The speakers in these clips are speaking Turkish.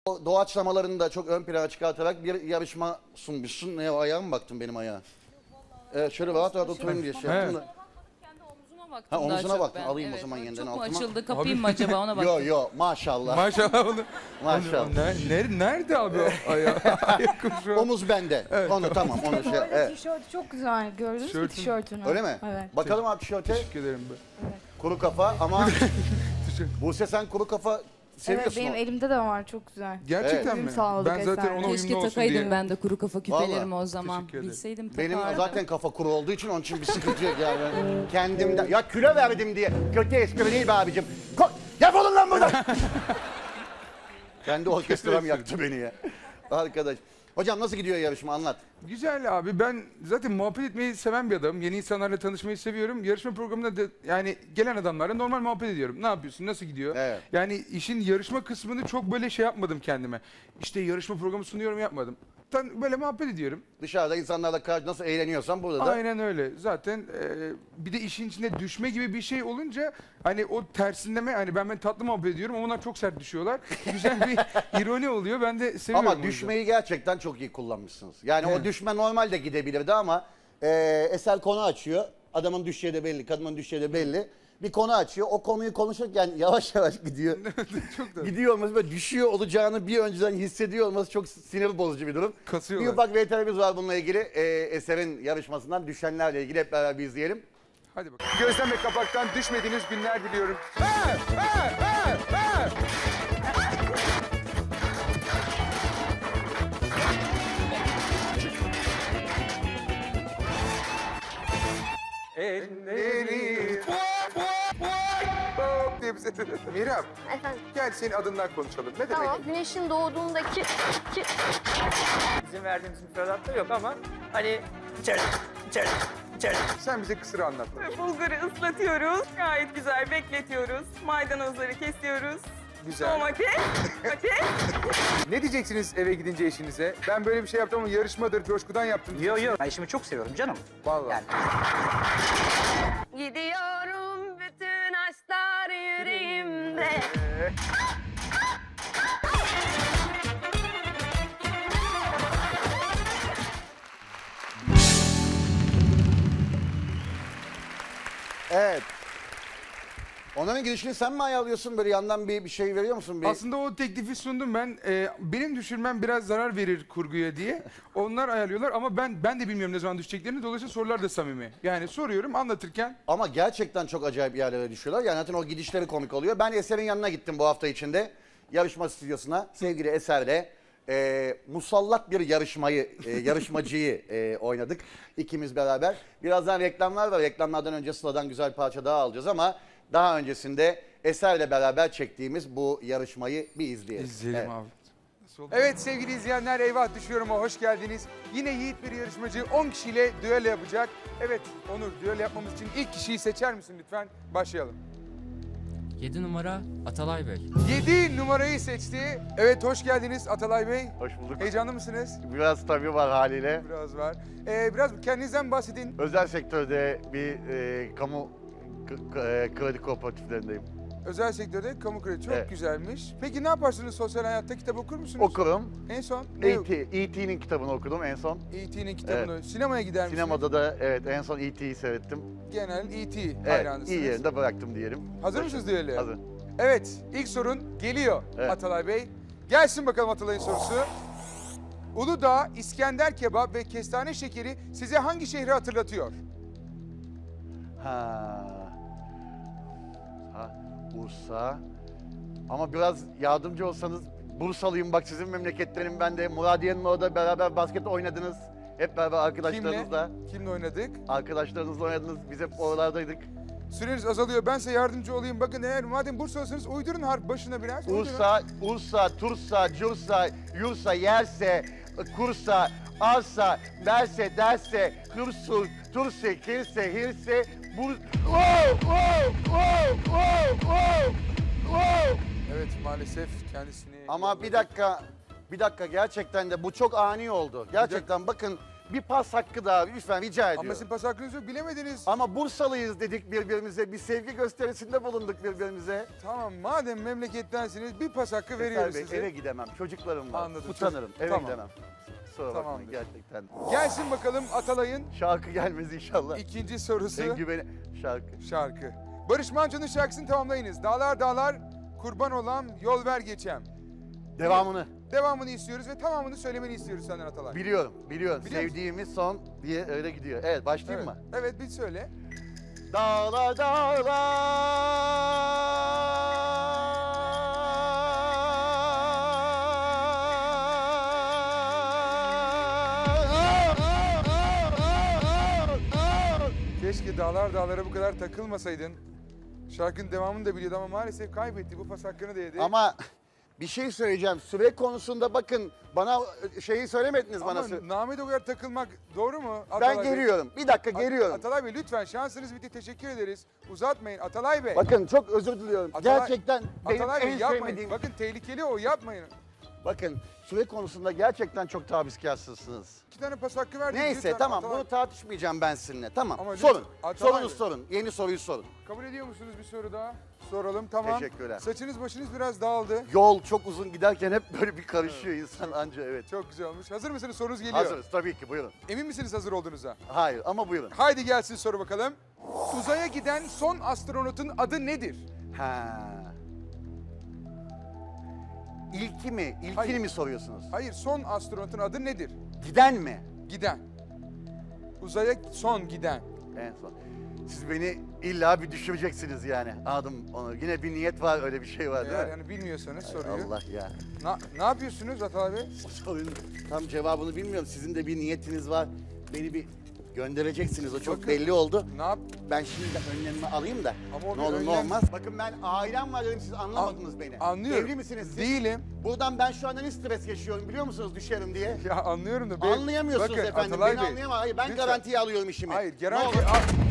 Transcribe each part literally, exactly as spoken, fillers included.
O doğaçlamalarını da çok ön plana çıkartarak bir yarışma sunmuşsun. Ne o, ayağa mı baktın benim ayağa? Evet, şöyle rahat rahat oturayım diye şey yaptım da. Kendi omzuma baktım Ha, omzuna daha çok baktın. ben. Alayım o Evet, zaman evet. yeniden Çok mu altıma. açıldı kapayım mı acaba ona baktım. Yo yo maşallah. Maşallah onu. Maşallah. Onu- Nerede, nerede abi o ayağı? Ayakkabı şu an. Omuz bende. Onu tamam onu şey. Bu arada Evet. tişört çok güzel. Gördünüz mü Tişörtün- tişörtünü? Öyle mi? Evet. Bakalım abi tişörte. Teşekkür ederim be. Kuru kafa ama Buse sen kuru kafa Evet seviyorsun. benim o. elimde de var çok güzel. Gerçekten Uyum mi? sağladık Ben zaten eserle. ona Keşke uyumlu olsun takaydım diye. ben de kuru kafa küpelerimi Vallahi. o zaman. Teşekkür ederim. Bilseydim Benim takardım. zaten kafa kuru olduğu için onun için bir sıkıntı yok yani. Ben kendimden. Ya kilo verdim diye. Kötü espri değil be abicim. Ko Defolun lan buradan. Kendi orkestram yaktı beni ya. Arkadaş. Hocam nasıl gidiyor yarışma anlat. Güzel abi, ben zaten muhabbet etmeyi seven bir adamım. Yeni insanlarla tanışmayı seviyorum. Yarışma programında da yani gelen adamlarla normal muhabbet ediyorum. Ne yapıyorsun, nasıl gidiyor? Evet. Yani işin yarışma kısmını çok böyle şey yapmadım kendime. İşte yarışma programı sunuyorum yapmadım. Tan böyle muhabbet ediyorum. Dışarıda insanlarla karşı nasıl eğleniyorsan burada da. Aynen öyle. Zaten e, bir de işin içinde düşme gibi bir şey olunca hani o tersinleme, hani ben ben tatlı muhabbet ediyorum ama onlar çok sert düşüyorlar. Güzel bir ironi oluyor. Ben de seviyorum. o Ama yüzden. düşmeyi gerçekten çok iyi kullanmışsınız. Yani o Evet. düşme normal de gidebilirdi ama e, Eser konu açıyor. Adamın düşeceği de belli, kadının düşeceği de belli. Bir konu açıyor. O konuyu konuşurken yavaş yavaş gidiyor. Çok da Gidiyor olması ve düşüyor olacağını bir önceden hissediyor olması çok sinir bozucu bir durum. Bir kasıyorlar. ufak V T R'miz var bununla ilgili. E, Eser'in yarışmasından düşenlerle ilgili hep beraber bir izleyelim. Hadi bakalım. Gözlem ve kapaktan düşmediğiniz günler diliyorum. Ha, ha, ha, ha. Elleri hop diye bize Mihram, Efendim, gel senin adından konuşalım. Ne demek? tamam. Güneşin doğduğundaki... ki- Bizim verdiğimiz müfredatta yok ama hani içeri, içeri, içeri. Sen bize kısır anlat. Bulguru ıslatıyoruz. Gayet güzel bekletiyoruz. Maydanozları kesiyoruz. Güzel. Domates, patates. Ne diyeceksiniz eve gidince eşinize? Ben böyle bir şey yaptım ama yarışmadır, coşkudan yaptım. Yo yo. Ben işimi çok seviyorum canım. Vallahi. Yani. Gidiyorum bütün aşklar yüreğimde. Evet. Onların girişini sen mi ayarlıyorsun? Böyle yandan bir, bir şey veriyor musun? Bir... Aslında o teklifi sundum ben. Ee, benim düşürmem biraz zarar verir kurguya diye. Onlar ayarlıyorlar ama ben ben de bilmiyorum ne zaman düşeceklerini. Dolayısıyla sorular da samimi. Yani soruyorum anlatırken. Ama gerçekten çok acayip yerlere düşüyorlar. Yani zaten o gidişleri komik oluyor. Ben Eser'in yanına gittim bu hafta içinde. Yarışma stüdyosuna. Sevgili Eser'le e, musallat bir yarışmayı, e, yarışmacıyı e, oynadık. İkimiz beraber. Birazdan reklamlar var. Reklamlardan önce Sıla'dan güzel bir parça daha alacağız ama daha öncesinde Eser'le beraber çektiğimiz bu yarışmayı bir izleyelim. İzleyelim Evet. abi. Evet sevgili izleyenler, Eyvah Düşüyorum'a hoş geldiniz. Yine yiğit bir yarışmacı on kişiyle düello yapacak. Evet Onur, düello yapmamız için ilk kişiyi seçer misin lütfen? Başlayalım. yedi numara Atalay Bey. yedi numarayı seçti. Evet hoş geldiniz Atalay Bey. Hoş bulduk. Heyecanlı mısınız? Biraz tabii var haliyle. Biraz var. Ee, biraz kendinizden bahsedin. Özel sektörde bir e, kamu k- k- e, kredi kooperatiflerindeyim. Özel sektörde kamu kredi çok Evet. güzelmiş. Peki ne yaparsınız sosyal hayatta? Kitap okur musunuz? Okurum. En son ne? E T E T'nin kitabını okudum en son. E T'nin kitabını. Sinemaya gider misiniz? Sinemada da evet en son E T'yi seyrettim. Genel E T Evet, hayranısınız. iyi yerinde bıraktım diyelim. Hazır mısınız düelloya? Hazır. Evet, ilk sorun geliyor Evet. Atalay Bey. Gelsin bakalım Atalay'ın sorusu. Uludağ, İskender kebap ve kestane şekeri size hangi şehri hatırlatıyor? Ha. Ha, Bursa. Ama biraz yardımcı olsanız, Bursalıyım bak sizin memleketlerim ben de. Muradiye'nin orada beraber basket oynadınız. Hep beraber arkadaşlarınızla. Kimle? Kimle oynadık? Arkadaşlarınızla oynadınız. Biz hep oralardaydık. Süreniz azalıyor. Ben size yardımcı olayım. Bakın eğer madem Bursalısınız uydurun harf başına biraz. uydurun. Ursa, Ursa, Tursa, Cursa, Yursa, Yerse, Kursa, Arsa, Derse, Derse, Hırsul, Turse, Kirse, Hirse, Bur... Oh, oh, oh, oh, oh, oh. Evet maalesef kendisini... Ama bir dakika, bir dakika gerçekten de bu çok ani oldu. Gerçekten bakın bir pas hakkı daha lütfen rica ediyorum. Ama sizin pas hakkınız yok, bilemediniz. Ama Bursalıyız dedik birbirimize. Bir sevgi gösterisinde bulunduk birbirimize. Tamam, madem memlekettensiniz bir pas hakkı veriyorum Eser Bey, size. eve gidemem. Çocuklarım var. Anladım. Utanırım. Eve Tamam. gidemem. Kusura Tamamdır. bakmayın gerçekten. Gelsin bakalım Atalay'ın Şarkı gelmez inşallah. ikinci sorusu. En güveni şarkı. Şarkı. Barış Manço'nun şarkısını tamamlayınız. Dağlar dağlar, kurban olam, yol ver geçem. Devamını. Devamını istiyoruz ve tamamını söylemeni istiyoruz senden Atalay. Biliyorum, biliyorum. Biliyor musun? Sevdiğimiz son diye öyle gidiyor. Evet, başlayayım Evet. mı? Evet, bir söyle. Dağlar dağlar. Keşke dağlar dağlara bu kadar takılmasaydın. Şarkının devamını da biliyordu ama maalesef kaybetti. Bu pas hakkını da yedi. Ama bir şey söyleyeceğim. Süre konusunda bakın bana şeyi söylemediniz Ama bana. sü- Name de o kadar takılmak doğru mu? Ben Atalay Bey? geliyorum. Bir dakika At- geliyorum. Atalay Bey lütfen şansınız bitti. Teşekkür ederiz. Uzatmayın Atalay Bey. Bakın çok özür diliyorum. Atalay- Gerçekten benim Atalay Bey en yapmayın. sevmediğim... Bakın tehlikeli o, yapmayın. Bakın süre konusunda gerçekten çok tavizkarsınız. İki tane pas hakkı verdik. Neyse lütfen tamam Atalay. bunu tartışmayacağım ben sizinle. Tamam Ama sorun. lütfen, Atalay Sorunuz Bey. sorun. Yeni soruyu sorun. Kabul ediyor musunuz bir soru daha? Soralım, tamam. Teşekkürler. Saçınız başınız biraz dağıldı. Yol çok uzun giderken hep böyle bir karışıyor insan anca evet. Çok güzel olmuş. Hazır mısınız? Sorunuz geliyor. Hazırız tabii ki buyurun. Emin misiniz hazır olduğunuza? Hayır ama buyurun. Haydi gelsin soru bakalım. Uzaya giden son astronotun adı nedir? Ha. İlki mi? İlkini Hayır. mi soruyorsunuz? Hayır, son astronotun adı nedir? Giden mi? Giden. Uzaya son giden. En son. Siz beni illa bir düşüreceksiniz yani. Anladım onu. Yine bir niyet var öyle bir şey var değil Eğer mi? yani bilmiyorsanız Hay soruyu. Allah ya. Na, ne yapıyorsunuz Atalay Bey? O sorunun tam cevabını bilmiyorum. Sizin de bir niyetiniz var. Beni bir göndereceksiniz. O çok Bakın, belli oldu. Ne yap? Ben şimdi de önlemimi alayım da. Ama o ne bir olur ne önlem- olmaz. Bakın ben ailem var dedim siz anlamadınız An- beni. Anlıyorum. Evli misiniz siz? Değilim. Buradan ben şu anda ne stres yaşıyorum biliyor musunuz düşerim diye. Ya anlıyorum da. ben- Anlayamıyorsunuz Bakın, efendim. Atalay Beni Bey, anlayamam. Hayır ben lütfen. garantiye alıyorum işimi. Hayır, Ne garanti... olur. A-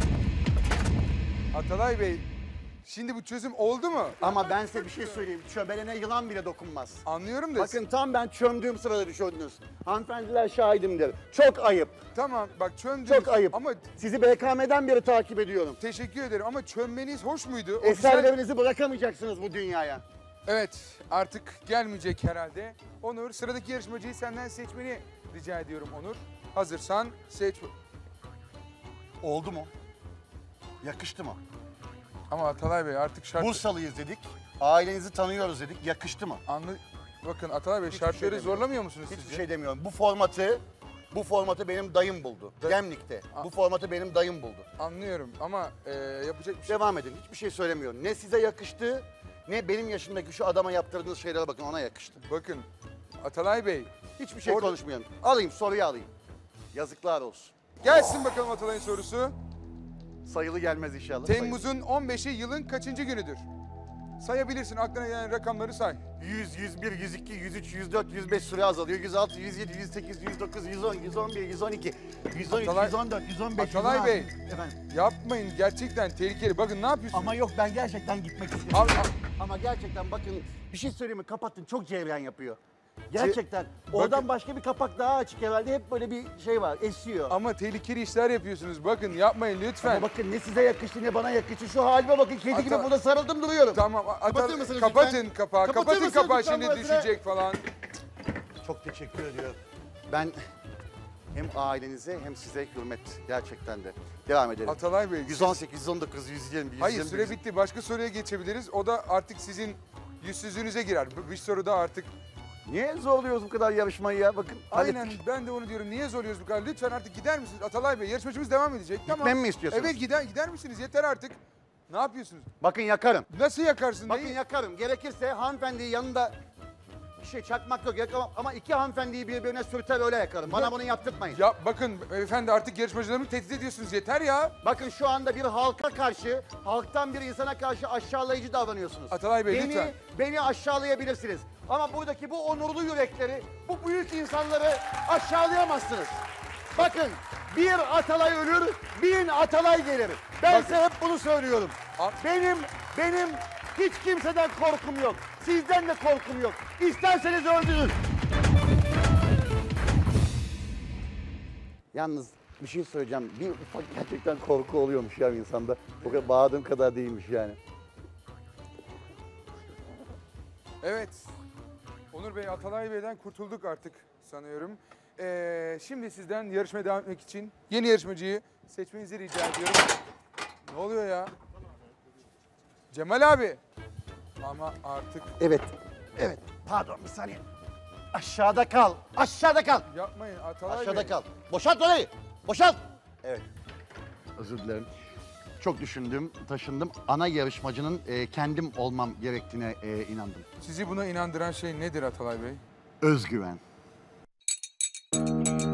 Atalay Bey, şimdi bu çözüm oldu mu? Ama ben size bir şey söyleyeyim. Çöbelene yılan bile dokunmaz. Anlıyorum da. Bakın tam ben çömdüğüm sırada düşürdünüz. Hanımefendiler şahidimdir. Çok ayıp. Tamam, bak çömdünüz. Çok ayıp. Ama Sizi B K M'den beri takip ediyorum. teşekkür ederim ama çömmeniz hoş muydu? Ofisel- Eserlerinizi bırakamayacaksınız bu dünyaya. Evet, artık gelmeyecek herhalde. Onur, sıradaki yarışmacıyı senden seçmeni rica ediyorum Onur. Hazırsan seç. Oldu mu? Yakıştı mı? Ama Atalay Bey artık şart... Bursalıyız dedik. Ailenizi tanıyoruz dedik. Yakıştı mı? Anlı... Bakın Atalay Bey Hiçbir şartları şey demiyorum. zorlamıyor musunuz Hiçbir sizce? şey demiyorum. Bu formatı bu formatı benim dayım buldu. Da- Gemlik'te. A- Bu formatı benim dayım buldu. Anlıyorum ama e, yapacak bir şey... Devam edin. Hiçbir şey söylemiyorum. Ne size yakıştı, ne benim yaşımdaki şu adama yaptırdığınız şeylere bakın ona yakıştı. Bakın Atalay Bey, Hiçbir şey Orada- konuşmuyorum. Alayım soruyu alayım. Yazıklar olsun. gelsin bakalım Atalay'ın sorusu. Sayılı gelmez inşallah. Temmuz'un on beşi yılın kaçıncı günüdür? Sayabilirsin, aklına gelen rakamları say. yüz, yüz bir, yüz iki, yüz üç, yüz dört, yüz beş süre azalıyor. yüz altı, yüz yedi, yüz sekiz, yüz dokuz, yüz on, yüz on bir, yüz on iki, yüz on üç, Atalay- yüz on dört, yüz on beş, Atalay yüz on altı. Bey. Efendim. Yapmayın, gerçekten tehlikeli. Bakın ne yapıyorsunuz? Ama yok ben gerçekten gitmek istiyorum. Al- al- Ama gerçekten bakın bir şey söyleyeyim mi? Kapattın çok cevren yapıyor. Gerçekten. Oradan başka bir kapak daha açık herhalde. Hep böyle bir şey var. Esiyor. Ama tehlikeli işler yapıyorsunuz. Bakın yapmayın lütfen. Ama bakın ne size yakıştı ne bana yakıştı. Şu halime bakın. Kedi gibi Ata- burada sarıldım duruyorum. Tamam, Kapatır Atal- mısınız kapatın lütfen? kapağı. Kapatır Kapatın mısınız kapağı lütfen şimdi burasını? düşecek falan. Çok teşekkür ediyorum. Ben hem ailenize hem size hürmet gerçekten de. Devam edelim. Atalay Bey. yüz on sekiz, yüz on dokuz, yüz yirmi, yüz yirmi bir. Hayır süre bitti. Başka soruya geçebiliriz. O da artık sizin yüzsüzlüğünüze girer. Bu- Bir soru da artık. Niye zorluyoruz bu kadar yarışmayı ya? Bakın. Aynen hallettik. ben de onu diyorum. Niye zorluyoruz bu kadar? Lütfen artık gider misiniz? Atalay Bey yarışmacımız devam edecek. Tamam. Gitmemi mi istiyorsunuz? Evet gider, gider misiniz? Yeter artık. Ne yapıyorsunuz? Bakın yakarım. Nasıl yakarsın? Bakın Neyi? yakarım. Gerekirse hanımefendiyi yanında bir şey çakmak yok yakamam ama iki hanımefendiyi birbirine sürter öyle yakarım. Bana Ya- bunu yaptırtmayın. Ya bakın beyefendi artık yarışmacılarımı tehdit ediyorsunuz. Yeter ya. Bakın şu anda bir halka karşı, halktan bir insana karşı aşağılayıcı davranıyorsunuz. Atalay Bey, beni, lütfen. Beni aşağılayabilirsiniz. Ama buradaki bu onurlu yürekleri, bu büyük insanları aşağılayamazsınız. Bakın bir Atalay ölür, bin Atalay gelir. Ben Bakın. size hep bunu söylüyorum. A- Benim, benim hiç kimseden korkum yok. Sizden de korkum yok. İsterseniz öldürün. Yalnız bir şey söyleyeceğim. Bir ufak gerçekten korku oluyormuş ya insanda. O kadar bağırdığım kadar değilmiş yani. Evet. Onur Bey, Atalay Bey'den kurtulduk artık sanıyorum. Ee, şimdi sizden yarışmaya devam etmek için yeni yarışmacıyı seçmenizi rica ediyorum. Ne oluyor ya? Cemal abi. Ama artık Evet. Evet. Pardon bir saniye. Aşağıda kal. Aşağıda kal. yapmayın Atalay Aşağıda Bey. kal. Boşalt orayı. Boşalt. Evet. Özür dilerim. Çok düşündüm, taşındım. Ana yarışmacının e, kendim olmam gerektiğine e, inandım. Sizi buna inandıran şey nedir Atalay Bey? Özgüven.